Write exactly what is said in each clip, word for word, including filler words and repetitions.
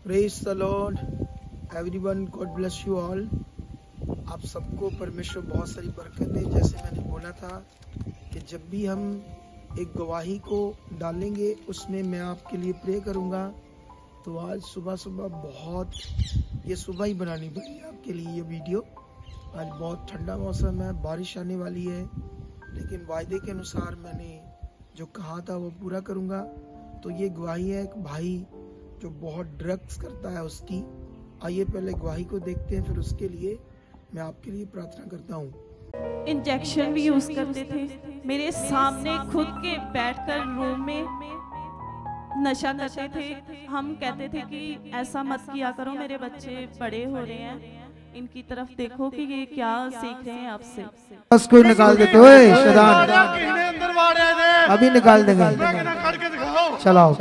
Praise the lord everyone, God bless you all. आप सबको परमेश्वर बहुत सारी बरकत दे। जैसे मैंने बोला था कि जब भी हम एक गवाही को डालेंगे उसमें मैं आपके लिए प्रे करूंगा। तो आज सुबह सुबह बहुत, ये सुबह ही बनानी पड़ी आपके लिए ये वीडियो। आज बहुत ठंडा मौसम है, बारिश आने वाली है, लेकिन वायदे के अनुसार मैंने जो कहा था वो पूरा करूंगा। तो ये गवाही है एक भाई जो बहुत ड्रग्स करता है उसकी। आइए पहले गवाही को देखते हैं, फिर उसके लिए मैं आपके लिए प्रार्थना करता हूँ। इंजेक्शन भी यूज करते थे, मेरे सामने खुद के बैठकर रूम में नशा करते थे। हम कहते थे कि ऐसा मत किया करो, मेरे बच्चे बड़े हो रहे हैं, इनकी तरफ देखो कि ये क्या सीख रहे हैं आपसे। उसको निकाल देते हो शैतान, अभी निकाल देंगे। चलाओ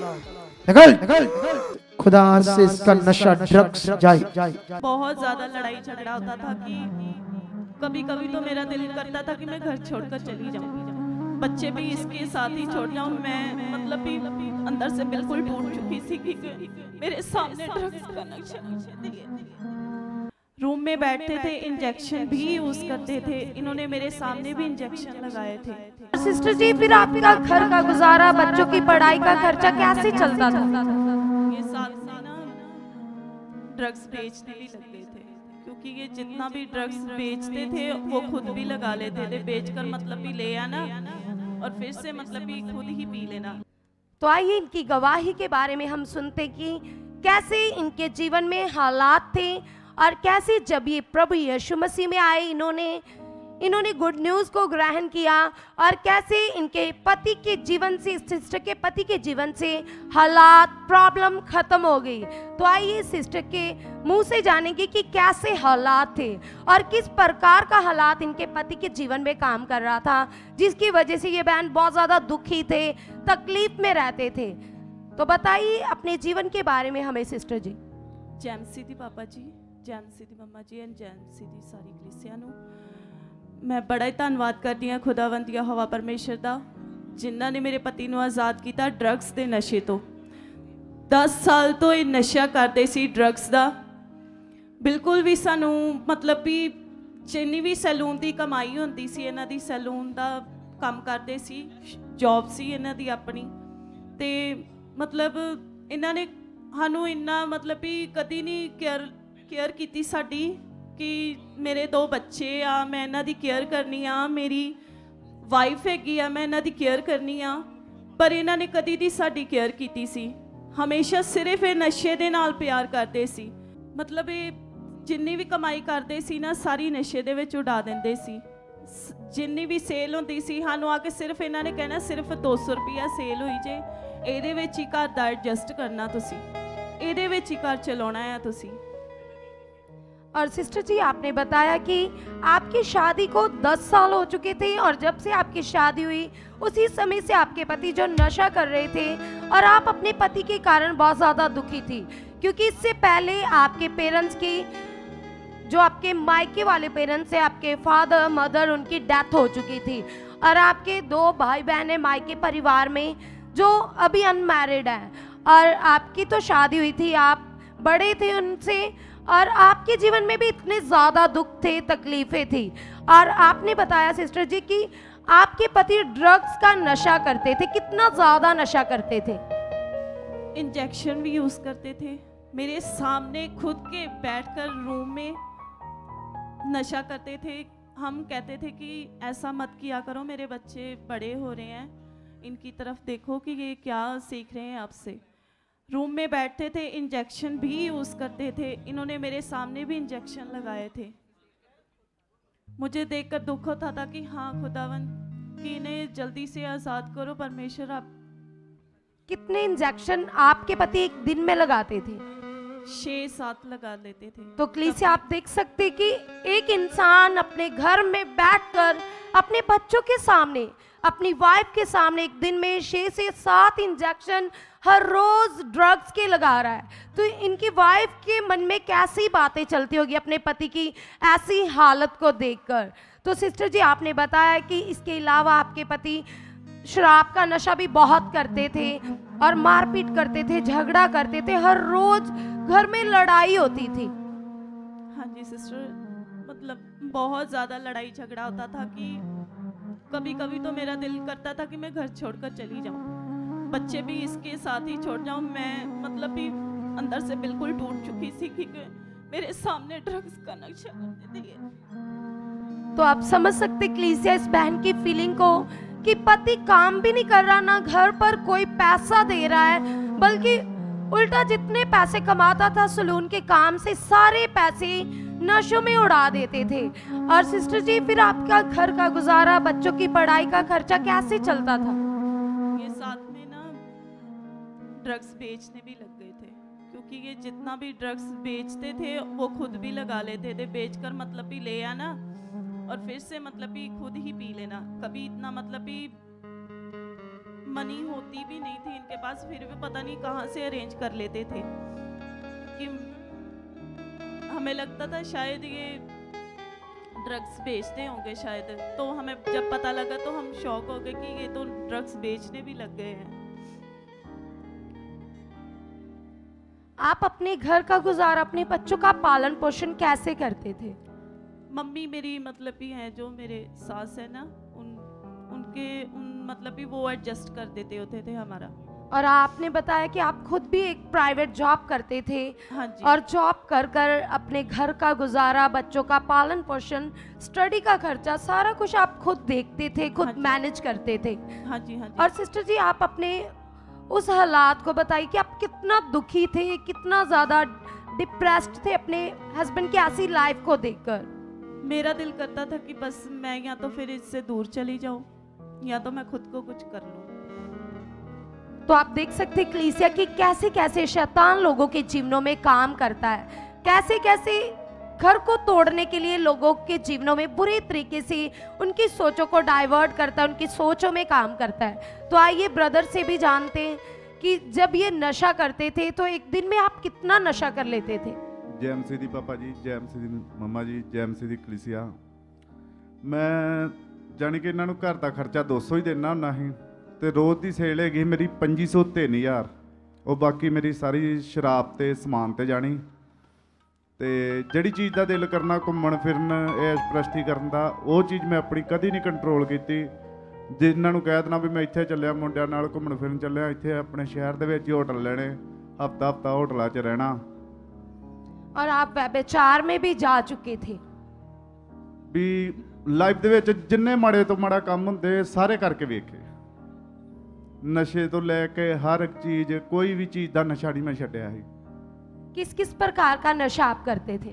निकल निकल, खुदा से इसका नशा ड्रग्स जाए। बहुत ज्यादा लड़ाई झगड़ा होता था कि कभी कभी तो मेरा दिल करता था कि मैं घर छोड़कर चली जाऊं, बच्चे भी इसके साथ ही छोड़ जाऊं। मैं मतलब भी अंदर से बिल्कुल टूट चुकी थी कि मेरे सामने ड्रग्स का नशा। रूम में बैठते थे, इंजेक्शन भी यूज करते थे। इन्होंने मेरे सामने भी इंजेक्शन लगाए थे। सिस्टर जी, फिर आपका घर का गुजारा, बच्चों की पढ़ाई का खर्चा कैसे चलता था? ये साथ में ना ड्रग्स बेचने भी लग गए थे, क्योंकि ये जितना भी ड्रग्स बेचते थे वो खुद भी लगा लेते थे। बेचकर मतलब भी ले आना और फिर से मतलब भी खुद ही पी लेना। तो आइए इनकी गवाही के बारे में हम सुनते कि कैसे इनके जीवन में हालात थे और कैसे जब ये प्रभु यीशु मसीह में आए, इन्होंने इन्होंने गुड न्यूज को ग्रहण किया और कैसे इनके पति के जीवन से, सिस्टर के पति के जीवन से हालात, प्रॉब्लम खत्म हो गई। तो आइए सिस्टर के मुंह से जानेंगे कि कैसे हालात थे और किस प्रकार का हालात इनके पति के जीवन में काम कर रहा था, जिसकी वजह से ये बहन बहुत ज्यादा दुखी थे, तकलीफ में रहते थे। तो बताइए अपने जीवन के बारे में हमें सिस्टर जी। जैम सीधी पापा जी, जैम सीधी मम्मा जी एंड जैम सीधी सारी कलीसिया नूं मैं बड़ा ही धन्नवाद करती हाँ खुदावंद यहोवा परमेश्वर दा, जिन्हों ने मेरे पति को आज़ाद किया ड्रग्स के नशे तो। दस साल तो ये नशा करते सी ड्रग्स का। बिल्कुल भी सानू मतलब भी जिन्नी भी सैलून की कमाई होंदी सी, इन्हां दी सैलून का काम करते सी, जॉब सी इन्हां दी अपनी। ते मतलब इन्हां ने सानू इन्ना मतलब भी कदी नहीं केयर केयर की साडी कि मेरे दो बच्चे आ, मैं इन्हां दी केयर करनी आ, मेरी वाइफ हैगी आ, मैं इन्हां दी केयर करनी आ। पर इन्हां ने कदी दी साडी केयर कीती सी। हमेशा सिर्फ ये नशे दे नाल प्यार करते सी। मतलब ये जिन्नी भी कमाई करते सी ना, सारी नशे दे विच उड़ा दिंदे सी। जिन्नी भी सेल होंदी सी, सानू आके सिर्फ इन्हां ने कहना सिर्फ दो सौ रुपया सेल हुई जे, इहदे विच ही घर दा एडजस्ट करना तुसी, इहदे विच ही घर चलाउणा है तुसी। और सिस्टर जी, आपने बताया कि आपकी शादी को दस साल हो चुके थे और जब से आपकी शादी हुई उसी समय से आपके पति जो नशा कर रहे थे और आप अपने पति के कारण बहुत ज़्यादा दुखी थी, क्योंकि इससे पहले आपके पेरेंट्स की, जो आपके मायके वाले पेरेंट्स हैं, आपके फादर मदर, उनकी डेथ हो चुकी थी और आपके दो भाई बहन हैं मायके परिवार में जो अभी अनमैरिड है और आपकी तो शादी हुई थी, आप बड़े थे उनसे और आपके जीवन में भी इतने ज़्यादा दुख थे, तकलीफ़ें थी। और आपने बताया सिस्टर जी कि आपके पति ड्रग्स का नशा करते थे। कितना ज़्यादा नशा करते थे? इंजेक्शन भी यूज़ करते थे, मेरे सामने खुद के बैठकर रूम में नशा करते थे। हम कहते थे कि ऐसा मत किया करो, मेरे बच्चे बड़े हो रहे हैं, इनकी तरफ देखो कि ये क्या सीख रहे हैं आपसे। रूम में बैठते थे, इंजेक्शन भी यूज़ करते थे। इन्होंने मेरे सामने भी इंजेक्शन लगाए थे। मुझे देखकर दुख होता था कि हाँ खुदावन कि इन्हें जल्दी से आज़ाद करो परमेश्वर। आप कितने इंजेक्शन आपके पति एक दिन में लगाते थे? छह सात लगा लेते थे। तो क्लीसे आप देख सकते कि एक इंसान अपने घर में बैठकर अपने बच्चों के सामने, अपनी वाइफ के सामने एक दिन में छह से सात इंजेक्शन हर रोज ड्रग्स के लगा रहा है। तो इनकी वाइफ के मन में कैसी बातें चलती होगी अपने पति की ऐसी हालत को देखकर। तो सिस्टर जी, आपने बताया कि इसके अलावा आपके पति शराब का नशा भी बहुत करते थे और मारपीट करते थे, झगड़ा करते थे, हर रोज घर में लड़ाई होती थी। हाँ जी सिस्टर, मतलब बहुत ज़्यादा लड़ाई झगड़ा होता था कि कभी कभी तो मेरा दिल करता था कि मैं घर छोड़कर चली जाऊं, बच्चे भी इसके साथ ही छोड़ जाऊं। मैं मतलब भी अंदर से बिल्कुल टूट चुकी थी क्योंकि मेरे सामने ड्रग्स का नशा करते थे ये। तो आप समझ सकते कलीसिया इस बहन की फीलिंग को कि पति काम भी नहीं कर रहा, ना घर पर कोई पैसा दे रहा है, बल्कि उल्टा जितने पैसे कमाता था सलून के काम से सारे पैसे नशों में उड़ा देते थे। और सिस्टर जी फिर आपका घर का गुजारा, बच्चों की पढ़ाई का खर्चा कैसे चलता था? ये साथ में ना ड्रग्स बेचने भी लग गए थे, क्योंकि ये जितना भी ड्रग्स बेचते थे वो खुद भी लगा लेते थे। बेचकर मतलब भी ले आना और फिर से मतलब भी खुद ही पी लेना। कभी इतना मतलब भी मनी होती भी नहीं थी इनके पास, फिर भी पता नहीं कहाँ से अरेंज कर लेते थे कि हमें लगता था शायद ये ड्रग्स बेचते होंगे शायद। तो हमें जब पता लगा तो हम शॉक हो गए कि ये तो ड्रग्स बेचने भी लग गए हैं। आप अपने घर का गुजारा, अपने बच्चों का पालन पोषण कैसे करते थे? मम्मी मेरी मतलब भी हैं जो मेरे सास है ना, उन उनके उन मतलब भी वो एडजस्ट कर देते होते थे हमारा। और आपने बताया कि आप खुद भी एक प्राइवेट जॉब करते थे। हाँ जी। और जॉब कर कर अपने घर का गुजारा, बच्चों का पालन पोषण, स्टडी का खर्चा, सारा कुछ आप खुद देखते थे, खुद हाँ मैनेज करते थे। हाँ जी हाँ जी। और सिस्टर जी आप अपने उस हालात को बताइए कि आप कितना दुखी थे, कितना ज़्यादा डिप्रेस्ड थे अपने हस्बैंड की ऐसी लाइफ को देखकर। मेरा दिल करता था कि बस मैं या तो फिर इससे दूर चली जाऊं या तो मैं खुद को कुछ कर लूं। तो आप देख सकते हैं कलीसिया कि कैसे कैसे शैतान लोगों के जीवनों में काम करता है, कैसे कैसे घर को तोड़ने के लिए लोगों के जीवनों में बुरे तरीके से उनकी सोचों को डाइवर्ट करता है, उनकी सोचों में काम करता है। तो आइए ब्रदर से भी जानते हैं कि जब ये नशा करते थे तो एक दिन में आप कितना नशा कर लेते थे? जय एमसी दी पापा जी, जय एमसी दी मम्मा जी, जय एमसी दी कलीसिया। मैं जानी कि इन्हों घर का खर्चा दो सौ ही देना होना ही, तो रोज़ की सेल हैगी मेरी पंजी सौ तीन हज़ार, और बाकी मेरी सारी शराब ते समान ते जानी। तो जिहड़ी चीज़ का दिल करना घूमन फिरन ऐश प्रस्ती करन दा, वो चीज़ मैं अपनी कदी नहीं कंट्रोल की। जिन्होंने कह देना भी मैं इत्थे चलिया मुंडियां नाल घूमन फिरन चलिया, इत्थे अपने शहर दे विच ही होटल लेने, हफ्ता हफ्ता होटलों च रहना। और आप व्यभिचार में भी जा चुके थे? भी लाइफ दे विच जिन्ने माड़े तो माड़ा काम हुंदे सारे करके वेखे, नशे तो लैके हर एक चीज़, कोई भी चीज़ का नशा नहीं मैं छड्डिया ही। किस किस प्रकार का नशा आप करते थे?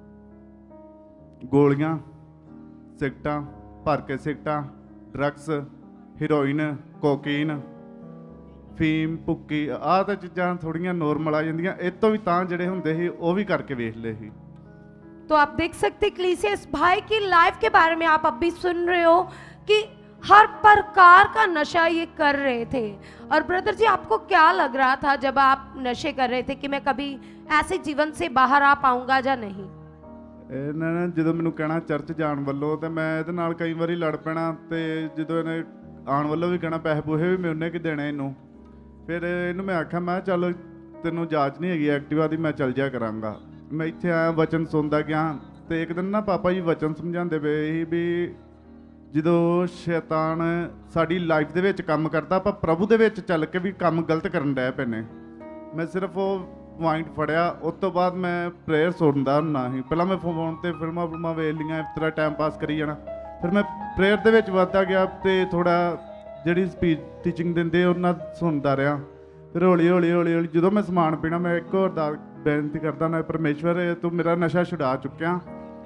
गोलियां, सिगटां, भर के सिगटां, ड्रग्स, हीरोइन, कोकीन, फीम, भुक्की, आह तो चीज़ां थोड़ियां नॉर्मल आ जांदियां, इस तो भी तां जिहड़े हुंदे ही वो भी करके वेख ले ही। तो आप देख सकते कलीसिया इस भाई की लाइफ के बारे में आप अब भी सुन रहे हो कि हर प्रकार का नशा ये कर रहे थे। और ब्रदर जी आपको क्या लग रहा था जब आप नशे कर रहे थे कि मैं कभी ऐसे जीवन से बाहर आ पाऊंगा या नहीं? ਇਹਨਾਂ ਨੇ ਜਦੋਂ ਮੈਨੂੰ ਕਹਿਣਾ ਚਰਚ ਜਾਣ ਵੱਲੋਂ ਤੇ ਮੈਂ ਇਹਦੇ ਨਾਲ ਕਈ ਵਾਰੀ ਲੜ ਪੈਣਾ, ਤੇ ਜਦੋਂ ਇਹਨੇ ਆਉਣ ਵੱਲੋਂ ਵੀ ਕਹਿਣਾ ਪੈਸੇ ਪੂਸੇ ਵੀ ਮੈਂ ਉਹਨੇ ਕੀ ਦੇਣੇ ਇਹਨੂੰ। ਫਿਰ ਇਹਨੂੰ ਮੈਂ ਆਖਿਆ ਮੈਂ ਚੱਲ ਤੈਨੂੰ ਜਾਂਚ ਨਹੀਂ ਹੈਗੀ ਐਕਟਿਵਾ ਦੀ, ਮੈਂ ਚੱਲ ਜਾਇਆ ਕਰਾਂਗਾ। ਮੈਂ ਇੱਥੇ ਆਇਆ ਵਚਨ ਸੁਣਦਾ ਗਿਆ, ਤੇ ਇੱਕ ਦਿਨ ਨਾ ਪਾਪਾ ਜੀ ਵਚਨ ਸਮਝਾਉਂਦੇ ਪਏ ਸੀ ਵੀ ਜਦੋਂ ਸ਼ੈਤਾਨ ਸਾਡੀ ਲਾਈਫ ਦੇ ਵਿੱਚ ਕੰਮ ਕਰਦਾ, ਆਪਾਂ ਪ੍ਰਭੂ ਦੇ ਵਿੱਚ ਚੱਲ ਕੇ ਵੀ ਕੰਮ ਗਲਤ ਕਰਨ ਡੈ ਪਏ ਨੇ। ਮੈਂ ਸਿਰਫ ਉਹ ਪੁਆਇੰਟ ਫੜਿਆ, ਉਸ ਤੋਂ ਬਾਅਦ ਮੈਂ ਪ੍ਰੇਅਰ ਸੁਣਦਾ ਹੁੰਦਾ ਸੀ। ਪਹਿਲਾਂ ਮੈਂ ਫੋਨ 'ਤੇ ਫਿਲਮਾਂ ਫੁਲਮਾਂ ਵੇਖ ਲਈਆਂ, ਇਸ ਤਰ੍ਹਾਂ ਟਾਈਮ ਪਾਸ ਕਰੀ ਜਾਣਾ। ਫਿਰ ਮੈਂ ਪ੍ਰੇਅਰ ਦੇ ਵਿੱਚ ਵੱਧਦਾ ਗਿਆ ਅਤੇ ਥੋੜ੍ਹਾ ਜਿਹੜੀ ਸਪੀਚ ਟੀਚਿੰਗ ਦਿੰਦੇ ਉਹਨਾਂ ਸੁਣਦਾ ਰਿਹਾ। ਫਿਰ ਹੌਲੀ ਹੌਲੀ ਹੌਲੀ ਹੌਲੀ ਜਦੋਂ ਮੈਂ ਸਮਾਨ ਪੀਣਾ, ਮੈਂ ਇੱਕ ਹੋਰ ਦਾ ਬੇਨਤੀ ਕਰਦਾ ਨਾ, ਪਰਮੇਸ਼ਵਰ ਤੂੰ ਮੇਰਾ ਨਸ਼ਾ ਛੁਡਾ ਚੁੱਕਿਆ,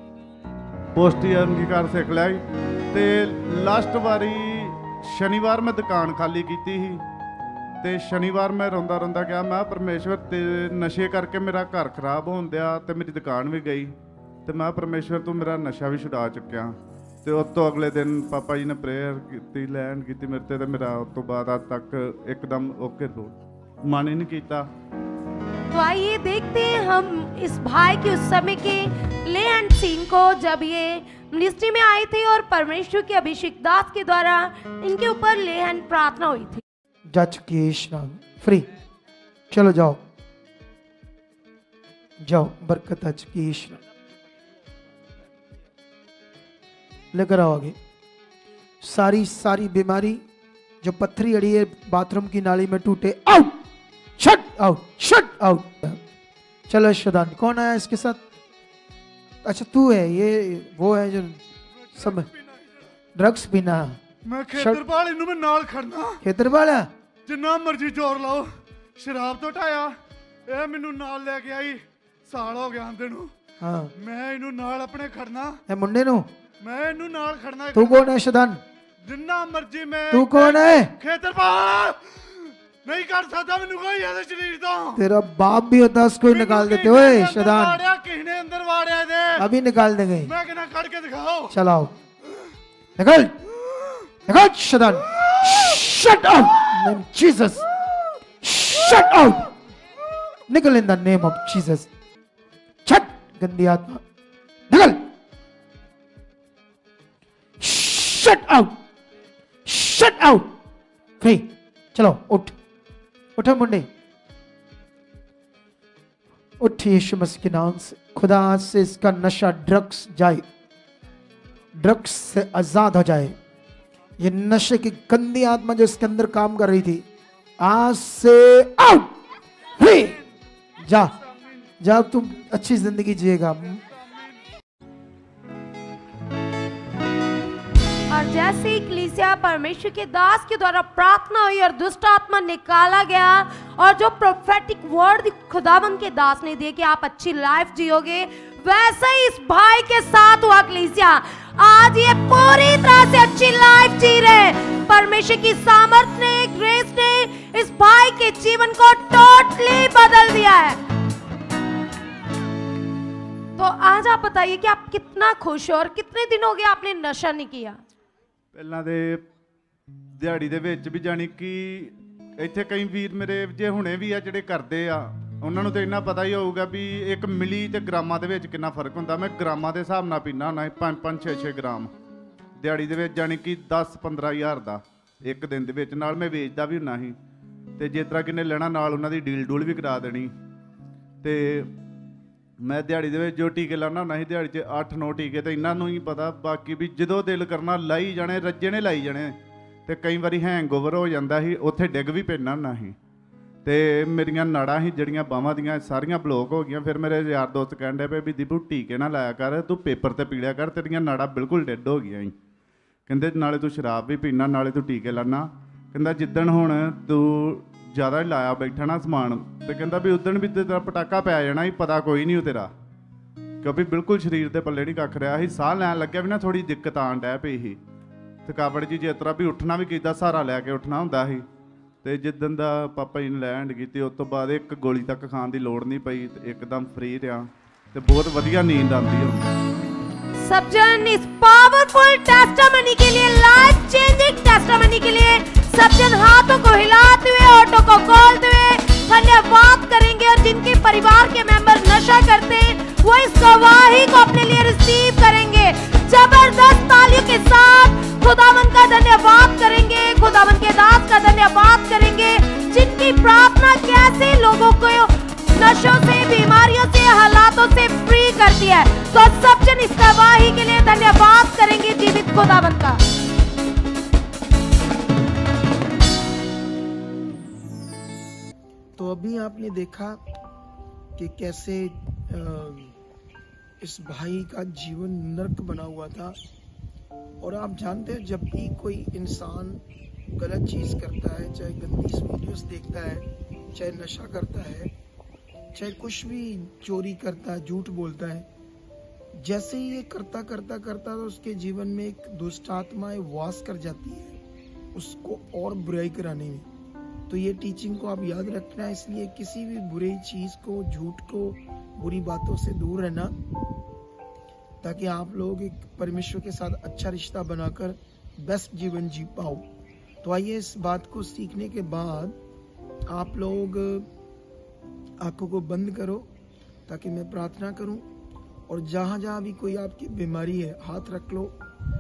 ਪੋਸਟੀ ਅੰਗੀਕਾਰ ਸਿੱਖ ਲਿਆ। ਅਤੇ ਲਾਸਟ ਵਾਰੀ ਸ਼ਨੀਵਾਰ ਮੈਂ ਦੁਕਾਨ ਖਾਲੀ ਕੀਤੀ ਸੀ, ਤੇ ਸ਼ਨੀਵਾਰ ਮੈਂ ਰੋਂਦਾ ਰੋਂਦਾ ਗਿਆ, ਮੈਂ ਪਰਮੇਸ਼ਵਰ ਤੇ ਨਸ਼ੇ ਕਰਕੇ ਮੇਰਾ ਘਰ ਖਰਾਬ ਹੋਣ ਦਿਆ ਤੇ ਮੇਰੀ ਦੁਕਾਨ ਵੀ ਗਈ, ਤੇ ਮੈਂ ਪਰਮੇਸ਼ਵਰ ਤੂੰ ਮੇਰਾ ਨਸ਼ਾ ਵੀ ਛੁਡਾ ਚੁੱਕਿਆ। ਤੇ ਉਸ ਤੋਂ ਅਗਲੇ ਦਿਨ ਪਾਪਾ ਜੀ ਨੇ ਪ੍ਰੇਅਰ ਕੀਤੀ, ਲੈਣ ਕੀਤੀ ਮੇਰੇ ਤੇ, ਤੇ ਮੇਰਾ ਉਸ ਤੋਂ ਬਾਅਦ ਅੱਜ ਤੱਕ ਇੱਕਦਮ ਓਕੇ ਹੋ मन ही नहीं कीता। तो आइए देखते हैं हम इस भाई के उस समय के ले एंड सीन को, जब ये मिनिस्ट्री में आए थे और परमेश्वर के अभिषेक दास के द्वारा इनके ऊपर लेहन प्रार्थना हुई थी। जा चुकी है इश्नान फ्री, चलो जाओ जाओ, बरकत आ चुकी है इश्नान, लेकर आओ आगे। सारी सारी बीमारी जो पत्थरी अड़ी है बाथरूम की नाली में टूटे, out, shut out, shut out. चलो शदान, कौन आया इसके साथ? अच्छा तू है, ये वो है जो सब ड्रग्स पीना। मैं खेतरपाल इनू में नाल खड़ना, खेतरपाल जिन्ना मर्जी जोर लाओ, शराब तो ढाया, ए मैनू नाल ले के आई, साल हो गया आंदे नू। हाँ मैं इनू नाल अपने खड़ना, ए मुंडे नु, मैं इनू नाल खड़ना। तू कौन है शदान? जिन्ना मर्जी मैं। तू कौन है? खेतरपाल नहीं कर सकता मैनू कोई ऐसे शरीर तो। तेरा बाप भी होता उसको ही निकाल देते। ओए शदान, किसने अंदर वाड़या दे, अभी निकाल देंगे। मैं कहना काट के दिखाओ। चलाओ, निकल निकल शदान, shut out Jesus, shut out, निकल in the name of Jesus. छट गंदी आत्मा, निकल, shut out, shut out, free. चलो उठ, उठो मुंडे, उठ यीशु मसीह के नाम से। खुदा आज से इसका नशा ड्रग्स जाए, ड्रग्स से आजाद हो जाए। ये नशे की गंदी आत्मा जो इसके अंदर काम कर रही थी, आज से आउट, फ्री। जा जा, अब तुम अच्छी जिंदगी जिएगा। और जैसे ही कलीसिया परमेश्वर के दास के द्वारा प्रार्थना हुई और दुष्ट आत्मा निकाला गया, और जो प्रोफेटिक वर्ड खुदावन के दास ने दिए कि आप अच्छी लाइफ जियोगे, वैसे ही इस भाई के साथ हुआ। कलीसिया आज ये पूरी तरह से अच्छी लाइफ जी रहे। परमेश्वर की सामर्थ ने, ग्रेस ने इस भाई के जीवन को टोटली बदल दिया है। तो आज आप बताइए कि आप कितना खुश हो और कितने दिन हो गए आपने नशा नहीं किया? ਪਹਿਲਾਂ ਦੇ ਦਿਹਾੜੀ ਦੇ ਵਿੱਚ ਵੀ ਜਾਣੀ ਕਿ ਇੱਥੇ ਕਈ ਵੀਰ ਮੇਰੇ ਜੇ ਹੁਣੇ ਵੀ ਆ ਜਿਹੜੇ ਕਰਦੇ ਆ, ਉਹਨਾਂ ਨੂੰ ਤਾਂ ਇੰਨਾ ਪਤਾ ਹੀ ਹੋਊਗਾ ਵੀ ਇੱਕ ਮਿਲੀ ਤੇ ਗ੍ਰਾਮਾਂ ਦੇ ਵਿੱਚ ਕਿੰਨਾ ਫਰਕ ਹੁੰਦਾ। ਮੈਂ ਗ੍ਰਾਮਾਂ ਦੇ ਹਿਸਾਬ ਨਾਲ ਪੀਂਦਾ ਹੁੰਦਾ, ਪੰਜ ਪੰਜ ਛੇ ਛੇ ਗ੍ਰਾਮ ਦਿਹਾੜੀ ਦੇ ਵਿੱਚ, ਜਾਣੀ ਕਿ ਦਸ ਪੰਦਰਾਂ ਹਜ਼ਾਰ ਦਾ ਇੱਕ ਦਿਨ ਦੇ ਵਿੱਚ। ਨਾਲ ਮੈਂ ਵੇਚਦਾ ਵੀ ਹੁੰਦਾ ਸੀ, ਤੇ ਜਿਸ ਤਰ੍ਹਾਂ ਕਿਨੇ ਲੈਣਾ ਨਾਲ ਉਹਨਾਂ ਦੀ ਡੀਲ ਡੂਲ ਵੀ ਕਰਾ ਦੇਣੀ। ਤੇ ਮੈਂ ਦਿਹਾੜੀ ਦੇ ਵਿੱਚ ਜੋ ਟੀਕੇ ਲਾਉਣਾ ਹੁੰਦਾ ਸੀ, ਦਿਹਾੜੀ 'ਚ ਅੱਠ ਨੌ ਟੀਕੇ, ਤੇ ਇਹਨਾਂ ਨੂੰ ਹੀ ਪਤਾ। ਬਾਕੀ ਵੀ ਜਦੋਂ ਦਿਲ ਕਰਨਾ ਲਾਈ ਜਾਣੇ, ਰੱਜੇ ਨੇ ਲਾਈ ਜਾਣੇ। ਤੇ ਕਈ ਵਾਰੀ ਹੈਂਗਓਵਰ ਹੋ ਜਾਂਦਾ ਸੀ, ਉੱਥੇ ਡਿੱਗ ਵੀ ਪੈਣਾ ਹੁੰਦਾ ਸੀ। ਤੇ ਮੇਰੀਆਂ ਨਾੜਾਂ ਸੀ ਜਿਹੜੀਆਂ ਬਾਹਾਂ ਦੀਆਂ ਸਾਰੀਆਂ ਬਲੋਕ ਹੋ ਗਈਆਂ। ਫਿਰ ਮੇਰੇ ਯਾਰ ਦੋਸਤ ਕਹਿਣ ਡੇ ਪਏ ਵੀ ਦੀਪੂ ਟੀਕੇ ਨਾ ਲਾਇਆ ਕਰ, ਤੂੰ ਪੇਪਰ ਤੇ ਪੀੜਿਆ ਕਰ, ਤੇਰੀਆਂ ਨਾੜਾਂ ਬਿਲਕੁਲ ਡੈਡ ਹੋ ਗਈਆਂ ਸੀ। ਕਹਿੰਦੇ ਨਾਲੇ ਤੂੰ ਸ਼ਰਾਬ ਵੀ ਪੀਣਾ, ਨਾਲੇ ਤੂੰ ਟੀਕੇ ਲਾਣਾ। ਕਹਿੰਦਾ ਜਿੱਦਣ ਹੁਣ ਤੂੰ ਜ਼ਿਆਦਾ ਲਾਇਆ ਬੈਠਾ ਨਾ ਸਮਾਨ, ਤੇ ਕਹਿੰਦਾ ਵੀ ਉਦਣ ਵੀ ਤੇਰਾ ਪਟਾਕਾ ਪੈ ਜਾਣਾ ਹੀ, ਪਤਾ ਕੋਈ ਨਹੀਂ ਉਹ ਤੇਰਾ, ਕਿਉਂਕਿ ਬਿਲਕੁਲ ਸਰੀਰ ਦੇ ਪੱਲੇ ਨਹੀਂ ਕੱਖ ਰਿਹਾ ਸੀ। ਸਾਹ ਲੈਣ ਲੱਗਿਆ ਵੀ ਨਾ ਥੋੜੀ ਦਿੱਕਤ ਆਣ ਡੈ ਪਈ ਸੀ, ਥਕਾਵਟ ਜੀ, ਜਿਸ ਤਰ੍ਹਾਂ ਵੀ ਉੱਠਣਾ ਵੀ ਕੀਤਾ ਸਹਾਰਾ ਲੈ ਕੇ ਉੱਠਣਾ ਹੁੰਦਾ ਸੀ। ਤੇ ਜਿੱਦਣ ਦਾ ਪਾਪਾ ਜੀ ਨੇ ਲੈਂਡ ਕੀਤੀ, ਉਸ ਤੋਂ ਬਾਅਦ ਇੱਕ ਗੋਲੀ ਤੱਕ ਖਾਣ ਦੀ ਲੋੜ ਨਹੀਂ ਪਈ, ਤੇ ਇੱਕਦਮ ਫ੍ਰੀ ਰਿਹਾ, ਤੇ ਬਹੁਤ ਵਧੀਆ ਨੀਂਦ ਆਉਂਦੀ ਹੈ। सब जन इस पावरफुल टेस्टामनी के लिए, लाइफ चेंजिंग टेस्टामनी के लिए सब जन हाथों को हिलाते हुए, ऑटो को खोलते हुए धन्यवाद करेंगे। और जिनके परिवार के मेंबर नशा करते हैं, वो इस गवाही को अपने लिए रिसीव करेंगे। जबरदस्त तालियों के साथ खुदावन का धन्यवाद करेंगे, खुदावन के दास का धन्यवाद करेंगे, जिनकी प्रार्थना कैसे लोगों को नशों से, बीमारियों से, हालातों से फ्री करती है। तो सब जन इस गवाही के लिए धन्यवाद करेंगे जीवित खुदावन का। तो अभी आपने देखा कि कैसे इस भाई का जीवन नर्क बना हुआ था। और आप जानते हैं, जब भी कोई इंसान गलत चीज करता है, चाहे गंदी वीडियोस देखता है, चाहे नशा करता है, चाहे कुछ भी चोरी करता है, झूठ बोलता है, जैसे ही ये करता करता करता तो उसके जीवन में एक दुष्ट आत्मा वास कर जाती है उसको और बुराई कराने में। तो ये टीचिंग को आप याद रखना, इसलिए किसी भी बुरी चीज को, झूठ को, बुरी बातों से दूर रहना, ताकि आप लोग एक परमेश्वर के साथ अच्छा रिश्ता बनाकर बेस्ट जीवन जी पाओ। तो आइए इस बात को सीखने के बाद आप लोग आंखों को बंद करो ताकि मैं प्रार्थना करूं और जहाँ जहाँ भी कोई आपकी बीमारी है हाथ रख लो,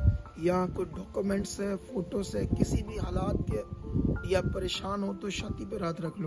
या कोई डॉक्यूमेंट्स है, फोटोस है, किसी भी हालात के या परेशान हो तो छाती पर हाथ रख लो।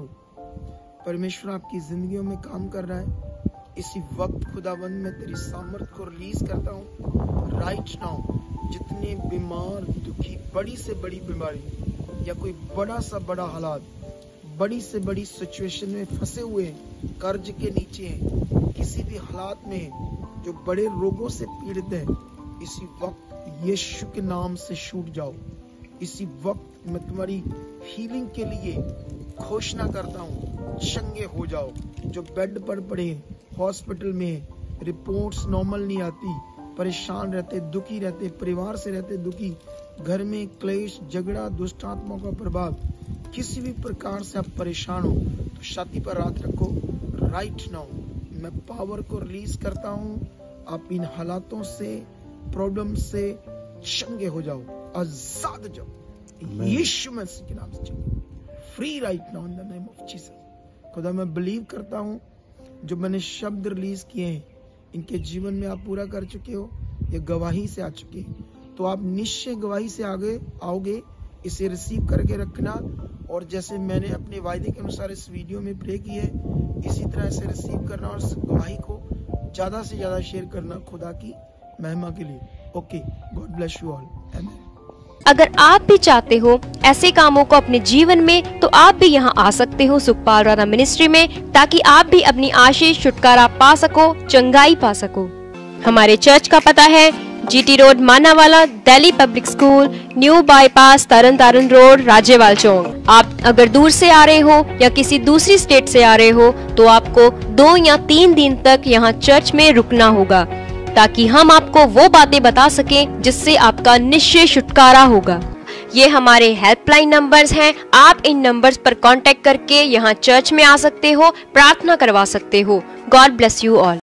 परमेश्वर आपकी जिंदगियों में काम कर रहा है। इसी वक्त खुदावंद मैं तेरी सामर्थ को रिलीज करता हूँ राइट नाउ। जितने बीमार दुखी, बड़ी से बड़ी बीमारी या कोई बड़ा सा बड़ा हालात, बड़ी से बड़ी सिचुएशन में फंसे हुए हैं, कर्ज के नीचे हैं, किसी भी हालात में जो बड़े रोगों से पीड़ित है, इसी वक्त यीशु के नाम से छूट जाओ। इसी वक्त मैं तुम्हारी हीलिंग के लिए घोषणा करता हूँ, चंगे हो जाओ। जो बेड पर पड़े, हॉस्पिटल में रिपोर्ट्स नॉर्मल नहीं आती, परेशान रहते, दुखी रहते, परिवार से रहते दुखी, घर में क्लेश, झगड़ा, दुष्ट आत्माओं का प्रभाव, किसी भी प्रकार से आप परेशान हो तो छाती पर हाथ रखो राइट नाउ। मैं पावर को रिलीज करता हूँ। आप इन हालातों से, प्रॉब्लम से चंगे हो जाओ, आजाद हो जाओ यीशु मसीह के नाम से। चंगे free right now in the name of Jesus. खुदा मैं बिलीव करता हूँ जो मैंने शब्द रिलीज किए हैं इनके जीवन में आप पूरा कर चुके हो, ये गवाही से आ चुके हैं। तो आप निश्चय गवाही से आगे आओगे। इसे रिसीव करके रखना, और जैसे मैंने अपने वायदे के अनुसार इस वीडियो में प्रे की है, इसी तरह से रिसीव करना और इस गवाही को ज्यादा से ज्यादा शेयर करना खुदा की महिमा के लिए। Okay, God bless you all, आमीन। अगर आप भी चाहते हो ऐसे कामों को अपने जीवन में, तो आप भी यहाँ आ सकते हो सुखपाल राणा मिनिस्ट्री में, ताकि आप भी अपनी आशीष, छुटकारा पा सको, चंगाई पा सको। हमारे चर्च का पता है GT road, Manawala, Delhi public school, new bypass, Tarn Taran road, Rajyawal चौक। आप अगर दूर से आ रहे हो या किसी दूसरी स्टेट से आ रहे हो तो आपको दो या तीन दिन तक यहाँ चर्च में रुकना होगा, ताकि हम आपको वो बातें बता सकें जिससे आपका निश्चय छुटकारा होगा। ये हमारे हेल्पलाइन नंबर्स हैं। आप इन नंबर्स पर कांटेक्ट करके यहाँ चर्च में आ सकते हो, प्रार्थना करवा सकते हो। God bless you all.